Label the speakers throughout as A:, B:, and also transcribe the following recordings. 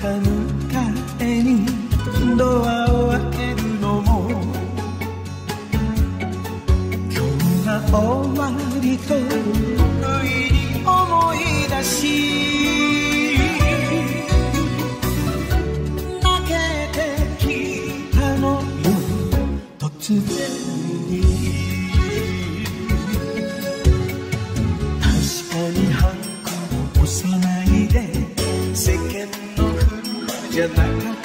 A: 迎えにドアを開けるのも今日が終わりと不意に思い出し泣けてきたのよ突然に確かにハンコを押さないで世間の風じゃなかったが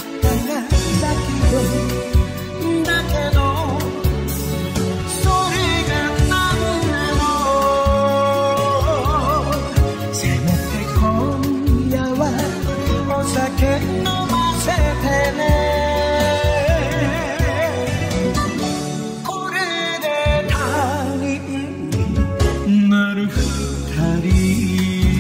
A: だけどそれが何なのせめて今夜はお酒飲ませてねこれで他人になる二人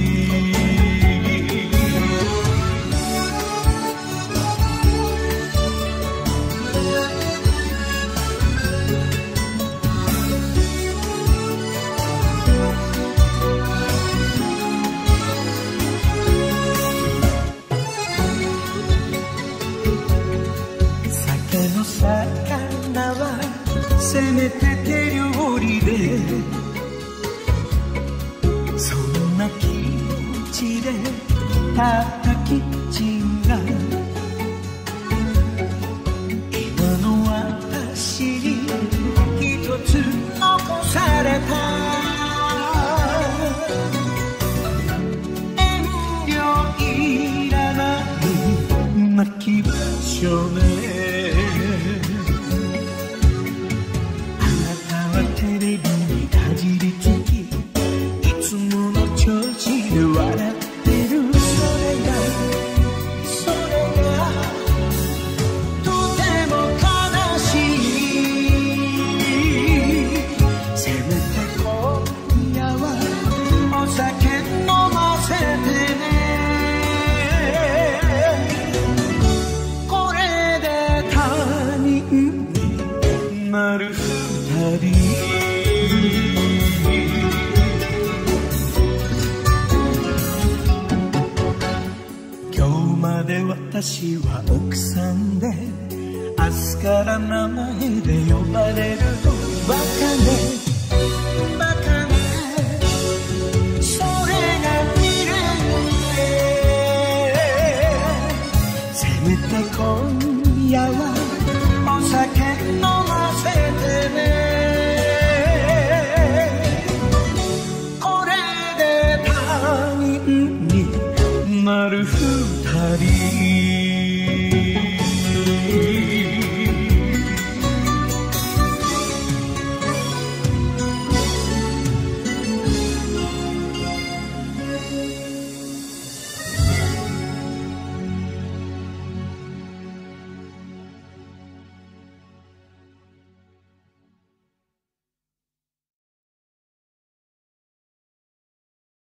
A: 魚はせめて手料理でそんな気持ちでたったキッチンが今の私に一つ残された遠慮いらない泣きましょうね私は奥さんで明日から名前で呼ばれるのバカねバカねそれが未練せめて今